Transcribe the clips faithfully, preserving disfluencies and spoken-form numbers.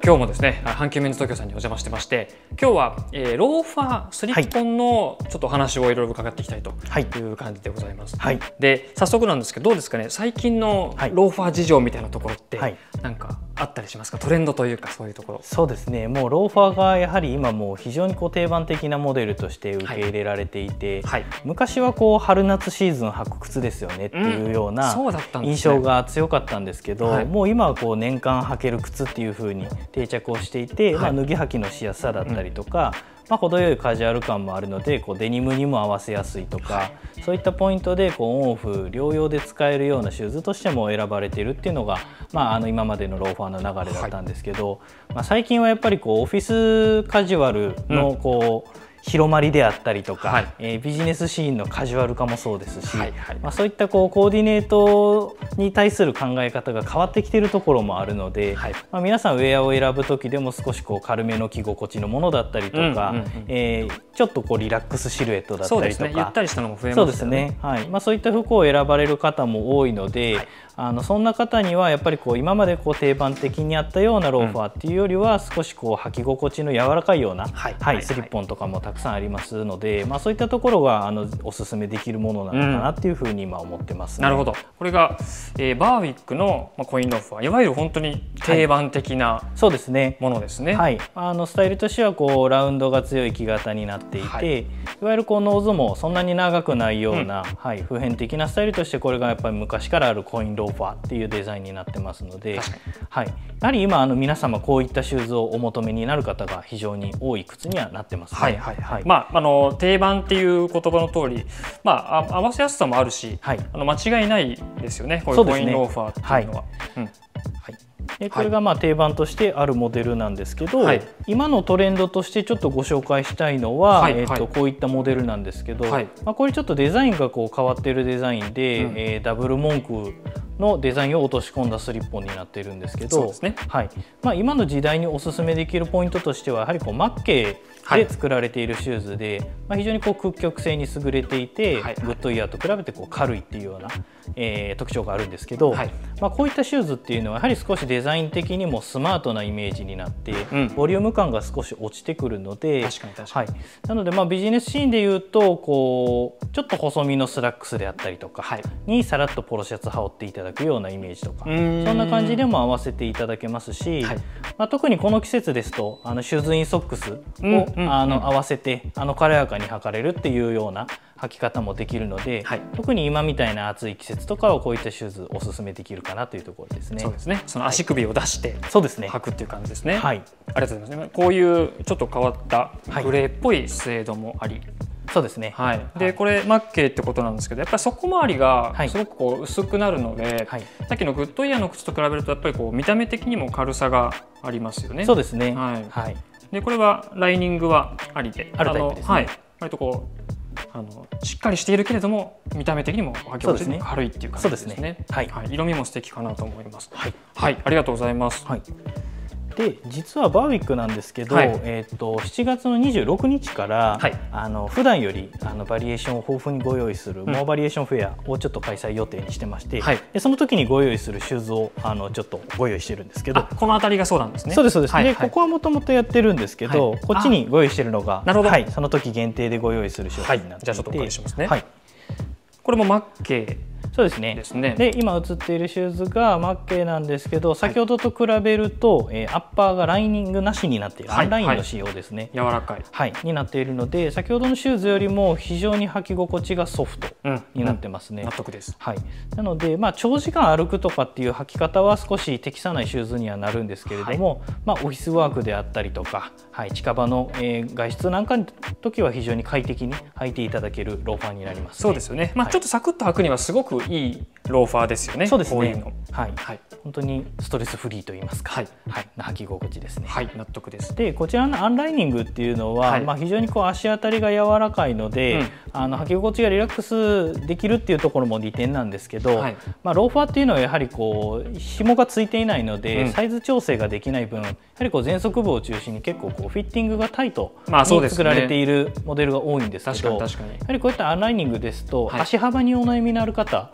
今日もですね、阪急メンズ東京さんにお邪魔してまして、今日は、えー、ローファースリッポンのちょっとお話をいろいろ伺っていきたいという感じでございます。はい、で早速なんですけど、どうですかね、最近のローファー事情みたいなところってなんかあったりしますか？トレンドというか、そういうところ。 そうですね、もうローファーがやはり今もう非常にこう定番的なモデルとして受け入れられていて、はいはい、昔はこう春夏シーズン履く靴ですよねっていうような印象が強かったんですけど、はい、もう今はこう年間履ける靴っていう風に定着をしていて、はい、まあ脱ぎ履きのしやすさだったりとか、うんまあ、程よいカジュアル感もあるので、こうデニムにも合わせやすいとか、はい、そういったポイントでこうオンオフ両用で使えるようなシューズとしても選ばれているっていうのが、まあ、あの今までのローファーの流れだったんですけど、はい、まあ最近はやっぱりこうオフィスカジュアルのこう、うん広まりであったりとか、はいえー、ビジネスシーンのカジュアル化もそうですし、はいはいまあ、そういったこうコーディネートに対する考え方が変わってきているところもあるので、はいまあ、皆さんウェアを選ぶ時でも少しこう軽めの着心地のものだったりとか、えちょっとこうリラックスシルエットだったりとか、そうですね、 ゆったりしたのも増えますよね。 そうですね、はいまあ、そういった服を選ばれる方も多いので、はいあのそんな方にはやっぱりこう今までこう定番的にあったようなローファーっていうよりは少しこう履き心地の柔らかいような、はいはい、スリッポンとかもたくさんありますので、まあ、そういったところがあのおすすめできるものなのかなっていうふうに今思ってますね。 なるほど。これが、えー、バーウィックのコインローファー、いわゆる本当に定番的な、はい、 そうですねものですね。 はい、あのスタイルとしてはこうラウンドが強い木型になっていて、はい、いわゆるこうノーズもそんなに長くないような、うんはい、普遍的なスタイルとしてこれがやっぱり昔からあるコインローファーっていうデザインになってますので、はい、やはり今あの皆様こういったシューズをお求めになる方が非常に多い靴にはなってますね。はいはいはい。 まああの定番っていう言葉の通り、まあ合わせやすさもあるし、はい、あの間違いないですよね。こういうコインローファーっていうのは。 でこれがまあ定番としてあるモデルなんですけど、はい、今のトレンドとしてちょっとご紹介したいのは、はい、えーとこういったモデルなんですけど、はい、まあこれちょっとデザインがこう変わっているデザインで、うんえー、ダブル文句のデザインを落とし込んだスリッポンになっているんですけど、ねはいまあ、今の時代におすすめできるポイントとしてはやはりこうマッケーで作られているシューズで、はいまあ、非常にこう屈曲性に優れていて、はい、グッドイヤーと比べてこう軽いっていうような、えー、特徴があるんですけど、はいまあ、こういったシューズっていうのはやはり少しデザイン的にもスマートなイメージになって、うん、ボリューム感が少し落ちてくるので確かに確かに、はい、なのでまあビジネスシーンでいうとこうちょっと細身のスラックスであったりとかにさらっとポロシャツ羽織っていただくようなイメージとかそんな感じでも合わせていただけますし、はいまあ、特にこの季節ですとあのシューズインソックスを、うんうん、あの合わせてあの軽やかに履かれるっていうような履き方もできるので、はい、特に今みたいな暑い季節とかはこういったシューズおすすめできるかなというところですね。 そうですね。その足首を出して履くっていう感じですね。はい、ありがとうございます。こういうちょっと変わったグレーっぽいスエードもあり。はいそうですね、 はい、でこれマッケーってことなんですけどやっぱり底回りがすごくこう薄くなるので、はい、さっきのグッドイヤーの靴と比べるとやっぱりこう見た目的にも軽さがありますよね。 そうですね、 はいはい、でこれはライニングはありであるタイプですね。 はい、割とこうあのしっかりしているけれども見た目的にも履き心地に軽いっていう感じですね。そうですね、はいはい、色味も素敵かなと思います。はい、はい、ありがとうございます。はいで実はバーウィックなんですけど、はい、えー、としちがつのにじゅうろくにちから、はい、あの普段よりあのバリエーションを豊富にご用意する、うん、モアバリエーションフェアをちょっと開催予定にしてまして、はい、でその時にご用意するシューズをあのちょっとご用意してるんですけど、 この辺りがそうなんですね。 そうですそうです、はい、でここはもともとやってるんですけど、はい、こっちにご用意してるのが、はい、その時限定でご用意する商品になっていて、 じゃあちょっとお借りしますね。はい、これもマッケーそうですね。ですね。で今映っているシューズがマッケーなんですけど、先ほどと比べると、えー、アッパーがライニングなしになっている、はい、アンラインの仕様ですね。 はい、柔らかい、 はい、になっているので、先ほどのシューズよりも非常に履き心地がソフトになってますね。 うんうん、納得です。 はい。なのでまあ長時間歩くとかっていう履き方は少し適さないシューズにはなるんですけれども、はい、まあオフィスワークであったりとか、はい、近場の、えー、外出なんかの時は非常に快適に履いていただけるローファーになります、ね。 そうですよね。まあ、はい、ちょっとサクッと履くにはすごくいいローファーですよね。 そうですね。 こういうの、 はい、はい、本当にストレスフリーと言いますか、はい、はい、履き心地ですね。 はい、納得です。 で、こちらのアンライニングっていうのは、はい、まあ非常にこう足当たりが柔らかいので、うん、あの履き心地がリラックスできるっていうところも利点なんですけど、はい、まあローファーっていうのはやはりこう紐がついていないので、うん、サイズ調整ができない分、やはりこう前足部を中心に結構こうフィッティングがタイトに作られているモデルが多いんですけど、やはりこういったアンライニングですと、はい、足幅にお悩みのある方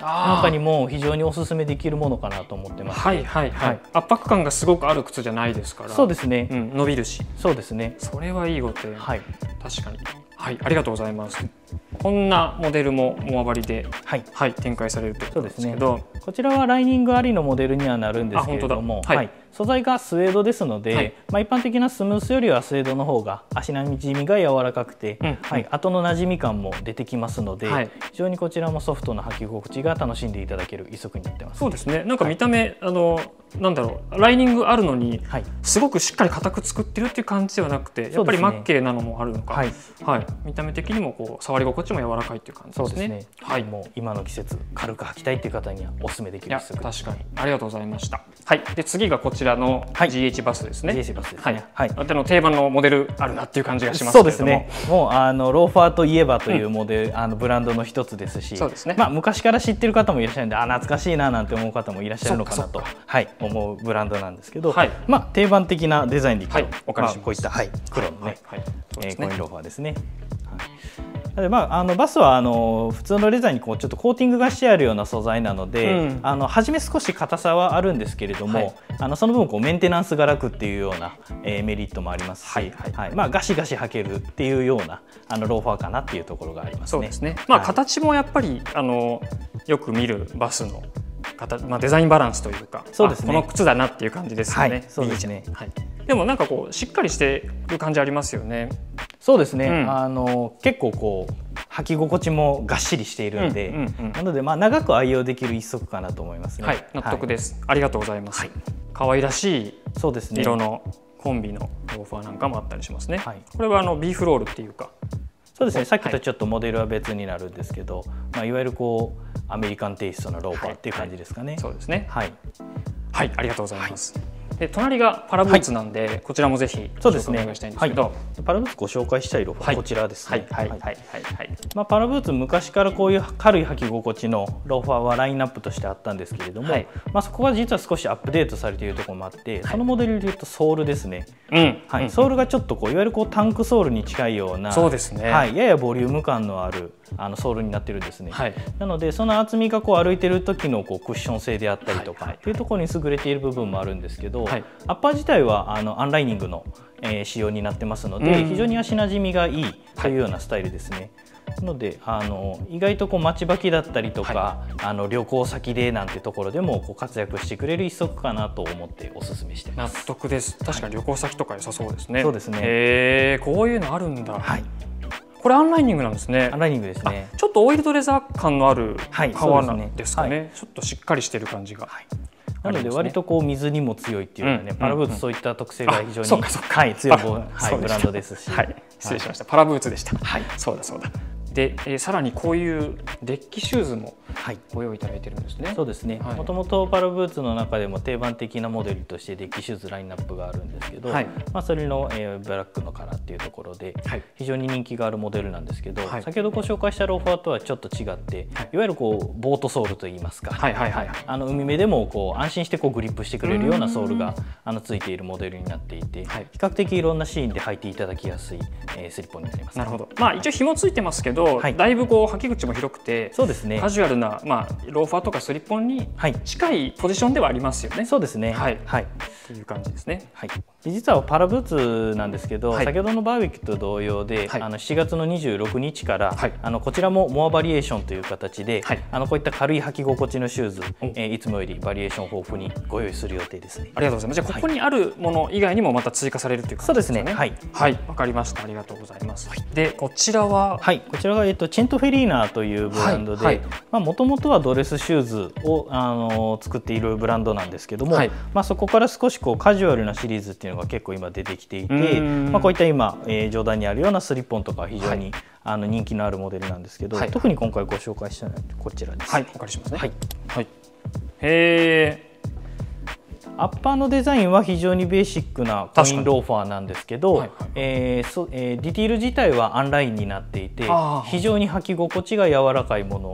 なんかにも非常におすすめできるものかなと思ってます。 はいはいはい。圧迫感がすごくある靴じゃないですから。 そうですね。 うん、伸びるし。 そうですね。 それはいいご提案。はい。確かに。はい、ありがとうございます。こんなモデルもモアバリで、はい、はい、展開されるということですけど、ね、 こちらはライニングありのモデルにはなるんですけれども、はいはい、素材がスウェードですので、はい、まあ一般的なスムースよりはスウェードの方が足なじみが柔らかくて、うん、はい、後のなじみ感も出てきますので、はい、非常にこちらもソフトな履き心地が楽しんでいただける一足になってます。 そうですね。なんか見た目、はい、あのなんだろう、ライニングあるのに、はい、すごくしっかり硬く作ってるっていう感じではなくて、やっぱりマッケーなのもあるのか、はい、はい、見た目的にもこう触り心地も柔らかいっていう感じですね。そうですね。 はい、もう今の季節軽く履きたいっていう方にはお勧めできる一足です。 確かにありがとうございました。はい。で次がこちらの ジーエイチ バスですね。 ジーエイチ バスですね。はい。 あの定番のモデルあるなっていう感じがしますけれども。そうですね。もうあのローファーといえばというモデル、うん、あのブランドの一つですし、そうですね。まあ昔から知ってる方もいらっしゃるんで、あ懐かしいななんて思う方もいらっしゃるのかなと、はい思うブランドなんですけど、はい、まあ定番的なデザインでいくと、はい、お借りします。まあ、こういったはい黒のね、はいはいえー、コインローファーですね。でまあ、あのバスはあの普通のレザーにこうちょっとコーティングがしてあるような素材なので、うん、あの初め少し硬さはあるんですけれども、はい、あのその分こうメンテナンスが楽っていうような、えー、メリットもありますし、はいはいはい、まあ、ガシガシ履けるっていうようなあのローファーかなっていうところがありますね。 そうですね。まあ、形もやっぱりあのよく見るバスの形、まあ、デザインバランスというか、そうですね、この靴だなっていう感じですよね。はい、そうですね。はい、でもなんかこうしっかりしてる感じありますよね。 そうですね、うん、あの結構こう履き心地もがっしりしているんで、うんうんうん、なのでまあ長く愛用できる一足かなと思いますね。 はい、納得です、はい、ありがとうございます。はい、可愛らしい色のコンビのローファーなんかもあったりしますね。はい、これはあのビーフロールっていうか、 そうですね、さっきとちょっとモデルは別になるんですけど、はい、まあ、いわゆるこうアメリカンテイストのローファーっていう感じですかね。はいはい、 そうですね。はい、はい、ありがとうございます。はい、で隣がパラブーツなんで、はい、こちらもぜひご紹介お願いしたいんですけど、はい、 パラブーツご紹介したいローファー、はい、こちらですね。 はいはいはいはいはい。 まあパラブーツ昔からこういう軽い履き心地のローファーはラインナップとしてあったんですけれども、はい、まあそこは実は少しアップデートされているところもあって、はい、そのモデルでいうとソールですね。うん、はい、ソールがちょっとこういわゆるこうタンクソールに近いような、 そうですね。 はい、ややボリューム感のあるあのソールになってるんですね。はい、なのでその厚みがこう歩いてる時のこうクッション性であったりとかっていうところに優れている部分もあるんですけど、はい、アッパー自体はあのアンライニングの、えー、仕様になってますので、うん、非常に足なじみがいいというようなスタイルですね。はい、なのであの意外とこう待ち履きだったりとか、はい、あの旅行先でなんてところでもこう活躍してくれる一足かなと思ってお勧めしてます。 納得です。確かに旅行先とか良さそうですね。はい、 そうですね。 へー、こういうのあるんだ。はい、これアンライニングなんですね。 アンライニングですね。 ちょっとオイルドレザー感のある革なんですかね。はい、ちょっとしっかりしてる感じが。はい、 なので割とこう水にも強いっていうのはね、うん、パラブーツそういった特性が非常に、はい、強い、はい、ブランドですし、 はい、失礼しました。パラブーツでした。はい、そうだそうだ。で、えー、さらにこういうデッキシューズもご用意いただいてるんですね。はい、 そうですね。もともとパラブーツの中でも定番的なモデルとしてデッキシューズラインナップがあるんですけど、はい、まあそれの、えー、ブラックのカラーっていうところで、はい、非常に人気があるモデルなんですけど、はい、先ほどご紹介したローファーとはちょっと違って、はい、いわゆるこうボートソールといいますか、はいはいはい、あの海辺でもこう安心してこうグリップしてくれるようなソールがあのついているモデルになっていて、はい、比較的いろんなシーンで履いていただきやすい、えー、スリッポンになります。 なるほど。まあ一応紐ついてますけど、はい、だいぶこう履き口も広くて、そうですね、カジュアルな、まあ、ローファーとかスリッポンに近いポジションではありますよね。 そうですね。 はい、はい、という感じですね。 はい、実はパラブーツなんですけど、はい、先ほどのバーベキューと同様で、はい、あのしちがつのにじゅうろくにちから、はい、あのこちらもモアバリエーションという形で、はい、あのこういった軽い履き心地のシューズ、えー、いつもよりバリエーション豊富にご用意する予定ですね。 ありがとうございます。じゃあここにあるもの以外にもまた追加されるという感じですね。そうですね。はい、はい、わかりました。ありがとうございます。はい、でこちらは、 はい、こちらがえっとチェントフェリーナというブランドで、もともとはドレスシューズをあの作っているブランドなんですけども、はい、まあそこから少しこうカジュアルなシリーズっていうのが結構今出てきていて、まあこういった今、えー、上段にあるようなスリッポンとか非常に、はい、あの人気のあるモデルなんですけど、はい、特に今回ご紹介したのはこちらです。 はい、お借りしますね。はい、はい、へー。 アッパーのデザインは非常にベーシックなコインローファーなんですけど、ディティール自体はアンラインになっていて非常に履き心地が柔らかいもの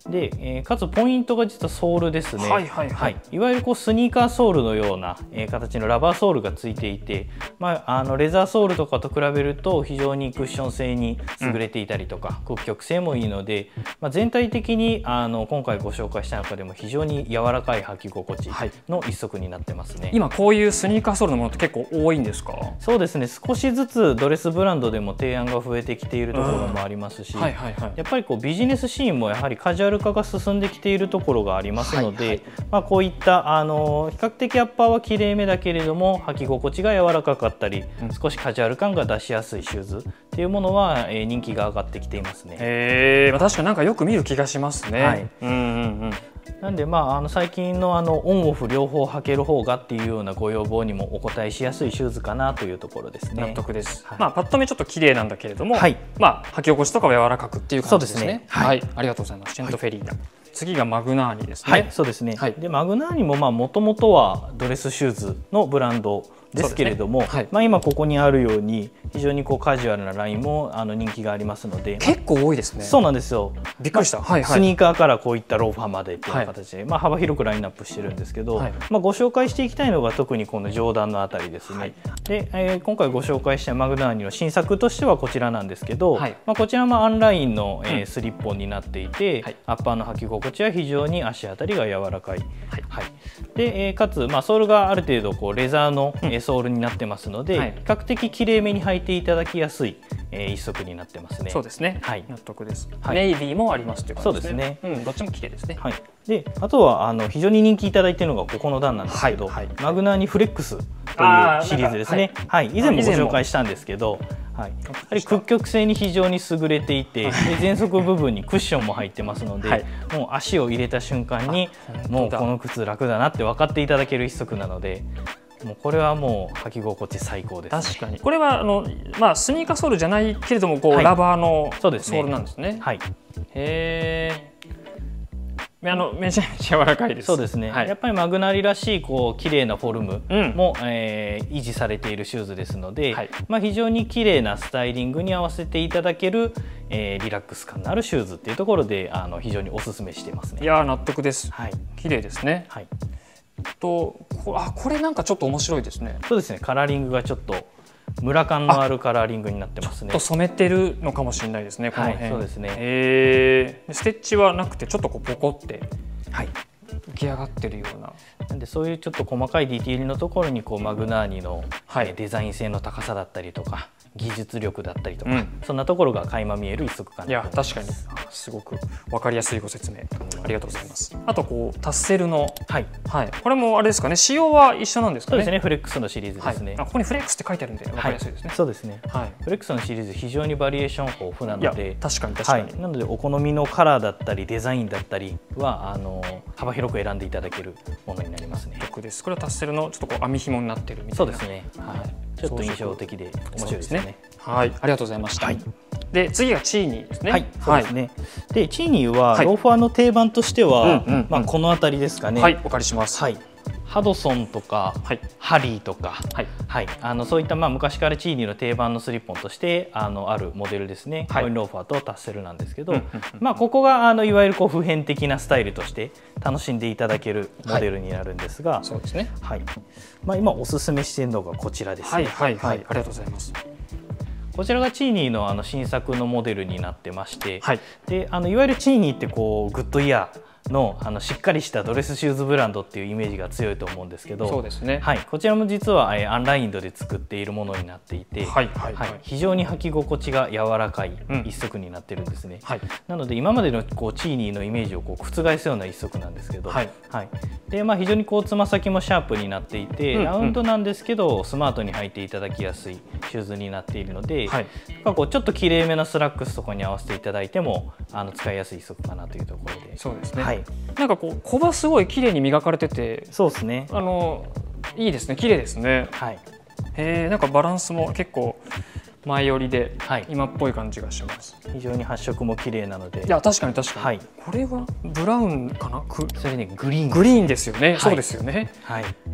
で、えー、かつポイントが実はソールですね。はいはいはい。いわゆるこうスニーカーソールのような、えー、形のラバーソールがついていて、まあ、あのレザーソールとかと比べると非常にクッション性に優れていたりとか、うん、屈曲性もいいので、まあ、全体的にあの今回ご紹介した中でも非常に柔らかい履き心地の一足になってますね。はい、 今こういうスニーカーソールのものって結構多いんですか？ そうですね、少しずつドレスブランドでも提案が増えてきているところもありますし、やっぱりこうビジネスシーンもやはりカジュアル化が進んできているところがありますので、はいはい、まあ、こういったあの比較的アッパーはきれいめだけれども履き心地が柔らかかったり、うん、少しカジュアル感が出しやすいシューズっていうものは、えー、人気が上がってきていますね。 へー、まあ、確かになんかよく見る気がしますね。はい、うんうんうん。 なんで、まあ、あの最近のあのオンオフ両方履ける方がっていうようなご要望にもお答えしやすいシューズかなというところですね。 納得です。はい、まあパッと見ちょっと綺麗なんだけれども、はい、まあ履き心地とかは柔らかくっていう感じですね。そうですね。はい、はい、ありがとうございます。シェントフェリーナ。はい、次がマグナーニですね。 はい、そうですね。はい、でマグナーニもまあ元々はドレスシューズのブランドですけれども、ね、はい、まあ今ここにあるように非常にこうカジュアルなラインもあの人気がありますので、 結構多いですね。 そうなんですよ。 びっくりした。 まあ、はいはい、スニーカーからこういったローファーまでという形で、はい、まあ幅広くラインナップしてるんですけど、はい、まあご紹介していきたいのが特にこのジョーダンのあたりですね。はい、で、えー、今回ご紹介したマグナーニの新作としてはこちらなんですけど、はい、まあこちらもアンラインの、えー、スリッポンになっていて、はい、アッパーの履き心地は非常に足当たりが柔らかい。はいはい、で、えー、かつまあソールがある程度こうレザーの、うん、ソールになってますので、はい、比較的きれいめに履いていただきやすい、えー、一足になってますね。 そうですね。はい、納得です。はい、ネイビーもありますという感じですね。そうですね。うん、どっちも綺麗ですね。はい。 で、あとはあの非常に人気いただいているのがここの段なんですけど、はいはい、マグナーニフレックスというシリーズですね。はい、はい、以前もご紹介したんですけど、はい、やはり屈曲性に非常に優れていて、で前足部分にクッションも入ってますので、はい、もう足を入れた瞬間にもうこの靴楽だなって分かっていただける一足なので。もうこれはもう履き心地最高です、ね。 確かに。これはあのまあスニーカーソールじゃないけれどもこう、はい、ラバーのソールなんですね。はい。へえ。あのめちゃめちゃ柔らかいです。 そうですね。はい、やっぱりマグナーニらしいこう綺麗なフォルムも、うん、えー、維持されているシューズですので、はい、まあ非常に綺麗なスタイリングに合わせていただける、えー、リラックス感のあるシューズっていうところであの非常におすすめしていますね。 いやー納得です。はい。綺麗ですね。はい。とこあこれなんかちょっと面白いですね。 そうですね。カラーリングがちょっとムラ感のあるカラーリングになってますね。 ちょっと染めてるのかもしれないですね。この辺。 はい、そうですね。 えー、ステッチはなくてちょっとこうポコってはい浮き上がってるような。 なんでそういうちょっと細かいディティールのところにこうマグナーニの、はい、デザイン性の高さだったりとか技術力だったりとか、うん、そんなところが垣間見える一足かな。 いや確かにすごく分かりやすいご説明ありがとうございます。あとこうタッセルの、はいはい、これもあれですかね、仕様は一緒なんですかね。 そうですね、フレックスのシリーズですね。 はい、あここにフレックスって書いてあるんで分かりやすいですね。 はい、そうですね、はい、フレックスのシリーズ非常にバリエーション豊富なので、 確かに確かに、 はい、なのでお好みのカラーだったりデザインだったりはあの幅広く選んでいただけるものになりますね。 得です。これはタッセルのちょっとこう網紐になってるみたいな。 そうですね、はい、ちょっと印象的で面白いですね。 はい、ありがとうございました。はい、で次がチーニーですね。 はい、そうですね。でチーニーはローファーの定番としては、まあこの辺りですかね。 はい、お借りします。 はい。ハドソンとか、はい、ハリーとか、はいはい、あのそういったまあ昔からチーニーの定番のスリッポンとしてあのあるモデルですね。はい、コインローファーとタッセルなんですけど、まあここがあのいわゆるこう普遍的なスタイルとして楽しんでいただけるモデルになるんですが、はい、そうですね。はい。まあ今おすすめしているのがこちらですね。 はいはいはい、ありがとうございます。 こちらがチーニーのあの新作のモデルになってまして、はい、であのいわゆるチーニーってこうグッドイヤーのあのしっかりしたドレスシューズブランドっていうイメージが強いと思うんですけど、そうですね、はい、こちらも実はアンラインドで作っているものになっていて、非常に履き心地が柔らかい一足になってるんですね。うん、はい、なので今までのこうチーニーのイメージをこう覆すような一足なんですけど、はいはい、でまあ、非常にこうつま先もシャープになっていて、うん、ラウンドなんですけどスマートに履いていただきやすいシューズになっているので、はい、こうちょっときれいめなスラックスとかに合わせていただいてもあの使いやすい一足かなというところで。 そうですね、はい、なんかこうコバすごい綺麗に磨かれてて、 そうですね、 あのいいですね、綺麗ですね。はい、へえ、なんかバランスも結構前寄りで今っぽい感じがします。 非常に発色も綺麗なので。 いや確かに確かに。はい、これはブラウンかな？ それねグリーン。 グリーンですよね。はい、そうですよね。はい。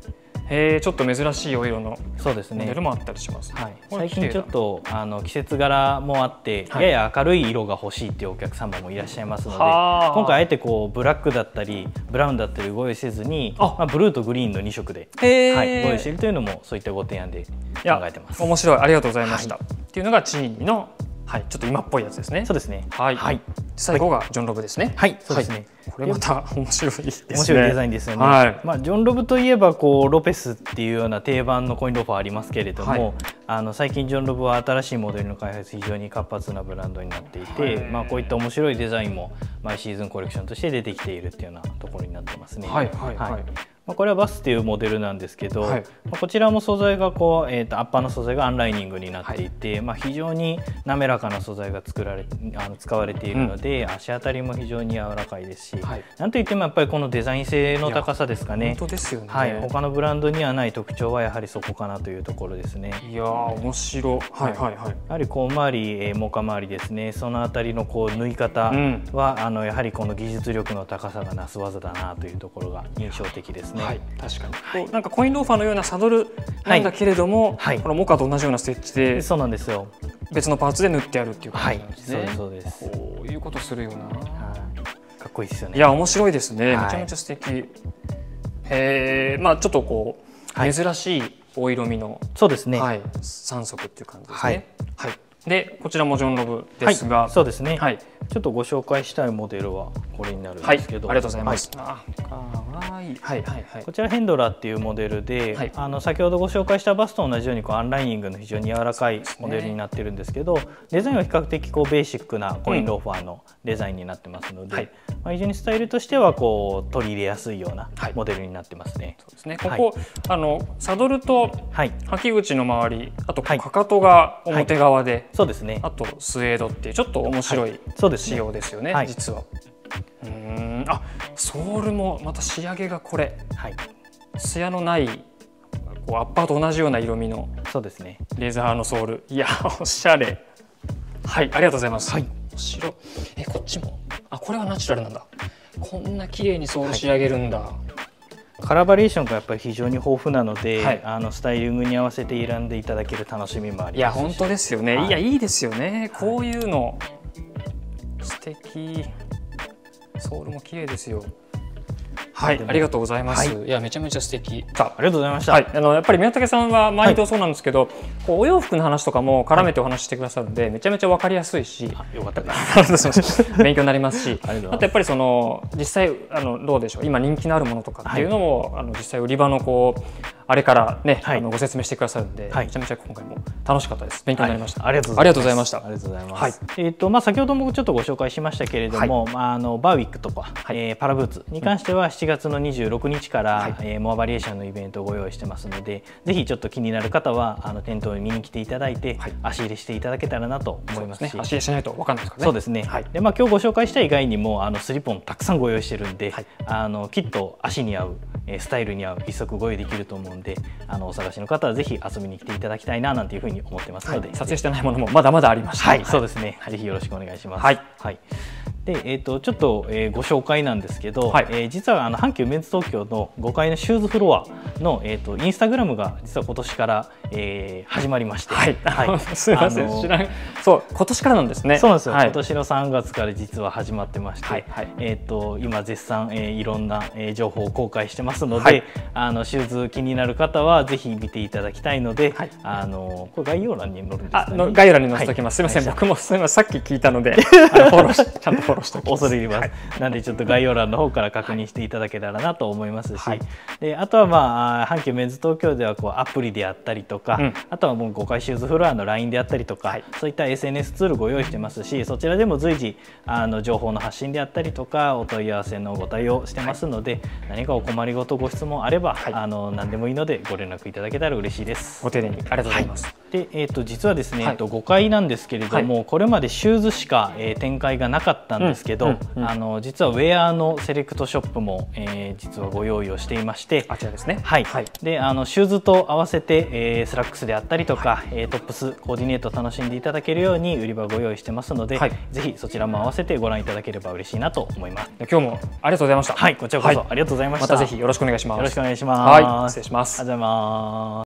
へえ、ちょっと珍しいお色のそうですね。 モデルもあったりします。 はい、最近ちょっとあの季節柄もあって、はい、やや明るい色が欲しいっていうお客様もいらっしゃいますので、今回あえてこうブラックだったりブラウンだったりご用意せずに、あ、まあ、ブルーとグリーンのに色で、はい、ご用意しているというのもそういったご提案で考えてます。 面白い、ありがとうございました。はい、っていうのがチーニの、はい、ちょっと今っぽいやつですね。 そうですね。 はい。はい、最後がジョンロブですね。 はい、そうですね。 これまた面白いですね。 面白いデザインですよね。はい、まあジョンロブといえばこうロペスっていうような定番のコインローファーありますけれども、はい、あの最近ジョンロブは新しいモデルの開発非常に活発なブランドになっていて、まあこういった面白いデザインも毎シーズンコレクションとして出てきているっていうようなところになってますね。 はいはいはい。 まあこれはバスっていうモデルなんですけど、はい、まあこちらも素材がこう、えー、とアッパーの素材がアンライニングになっていて、はい、まあ非常に滑らかな素材が作られあの使われているので、うん、足当たりも非常に柔らかいですし、はい、なんといってもやっぱりこのデザイン性の高さですかね。 本当ですよね。 はい、他のブランドにはない特徴はやはりそこかなというところですね。 いやー面白い。はいはいはい。やはりこう周り、えー、モカ周りですね。そのあたりのこう縫い方は、うん、あのやはりこの技術力の高さがなす技だなというところが印象的ですね。 はい、確かに。はい、なんかコインローファーのようなサドルなんだけれども、はい、このモカと同じようなステッチで、 そうなんですよ。 別のパーツで縫ってあるっていう感じなんですね。 はい、そうです。 こういうことするよな。 かっこいいですよね。 いや面白いですね。めちゃめちゃ素敵。へえ、まあちょっとこう、はい、珍しいお色味の、 そうですね。 はい、さん色っていう感じですね。はい。はい、でこちらもジョンロブですが、 はい、そうですね。はい。ちょっとご紹介したいモデルはこれになるんですけど、 はい、ありがとうございます。 はい、あ、かわいい。はいはいはい。こちらヘンドラっていうモデルで、はい、あの先ほどご紹介したバスと同じようにこうアンライニングの非常に柔らかいモデルになってるんですけど、デザインは比較的こうベーシックなコインローファーのデザインになってますので、うん、はい、まあ非常にスタイルとしてはこう取り入れやすいようなモデルになってますね。 そうですね。ここ、はい、あのサドルと履き口の周り、あとかかとが表側で、はいはい、 そうですね。 あとスウェードっていうちょっと面白い仕様ですよね。はい、実は。うん、あ、ソールもまた仕上げがこれ、はい、艶のないこうアッパーと同じような色味のそうですねレザーのソール。いやおしゃれ。はい、ありがとうございます。はい、白。え、こっちも、あ、これはナチュラルなんだ。こんな綺麗にソール仕上げるんだ。はい、 カラーバリエーションがやっぱり非常に豊富なので、はい、あのスタイリングに合わせて選んでいただける楽しみもありますし。 いや本当ですよね。はい、いやいいですよね。こういうの、はい、素敵。ソールも綺麗ですよ。はい、ありがとうございます。はい、いやめちゃめちゃ素敵。 さあ、ありがとうございました。 はい、あのやっぱり宮武さんは毎度そうなんですけど、はい、こうお洋服の話とかも絡めてお話してくださるんで、はい、めちゃめちゃわかりやすいし、 よかったです。 勉強になりますし、あとやっぱりその実際あのどうでしょう。今人気のあるものとかっていうのも、はい、あの実際売り場のこうあれからね、はい、あのご説明してくださるんで、はい、めちゃめちゃ今回も楽しかったです。勉強になりました。 はい、ありがとうございました。ありがとうございます。はい、えっとまあ先ほどもちょっとご紹介しましたけれども、はい、まああのバーウィックとか、はい、えー、パラブーツに関してはしちがつのにじゅうろくにちから、はい、えー、モアバリエーションのイベントをご用意してますので、ぜひちょっと気になる方はあの店頭に見に来ていただいて、はい、足入れしていただけたらなと思いますし、 ね、足入れしないと分かんないですからね。 そうですね。はい、でまあ今日ご紹介した以外にもあのスリポンたくさんご用意してるんで、はい、あのきっと足に合うスタイルに合う一足ご用意できると思うんで、あのお探しの方はぜひ遊びに来ていただきたいななんていうふうに思ってますので、はい、 撮影してないものもまだまだありました。 はい、そうですね。ぜひよろしくお願いします。はい。はい。で、えー、とちょっと、えー、ご紹介なんですけど、はい、えー、実はあの阪急メンズ東京のごかいのシューズフロアの、えー、とインスタグラムが実は今年から、えー、始まりまして、はいはい、 すみません、知らん。そう、今年からなんですね。 そうなんですよ。はい、今年のさんがつから実は始まってまして、はいはい、えー、と今絶賛、えー、いろんな、えー、情報を公開してますので、はい、あのシューズ気になる方はぜひ見ていただきたいので、はい、あのこれ概要欄に載るんですかね。 あ、概要欄に載せておきます。はい、すみません、僕もすみません、さっき聞いたので、あのフォローしちゃんとフォローしておきます。 恐れ入ります。はい、なんでちょっと概要欄の方から確認していただけたらなと思いますし、はい、であとはまあ阪急メンズ東京ではこうアプリであったりとか、うん、あとはもうごかいシューズフロアの ライン であったりとか、はい、そういった エスエヌエス ツールご用意してますし、そちらでも随時あの情報の発信であったりとかお問い合わせのご対応してますので、はい、何かお困りごとご質問あれば、はい、あの何でもいいのでご連絡いただけたら嬉しいです。 ご丁寧にありがとうございます。 はい、 で、えー、と実はですね、はい、えー、とごかいなんですけれども、はい、これまでシューズしか、えー、展開がなかったんですけど、あの実はウェアのセレクトショップも、えー、実はご用意をしていまして、 あちらですね。 はい、はい、であのシューズと合わせて、えー、スラックスであったりとか、はい、えー、トップスコーディネートを楽しんでいただけるように売り場ご用意してますので、はい、ぜひそちらも合わせてご覧いただければ嬉しいなと思います。 今日もありがとうございました。 はい、こちらこそありがとうございました。 またぜひよろしくお願いします。 よろしくお願いします。 はい、失礼します。 ありがとうございます。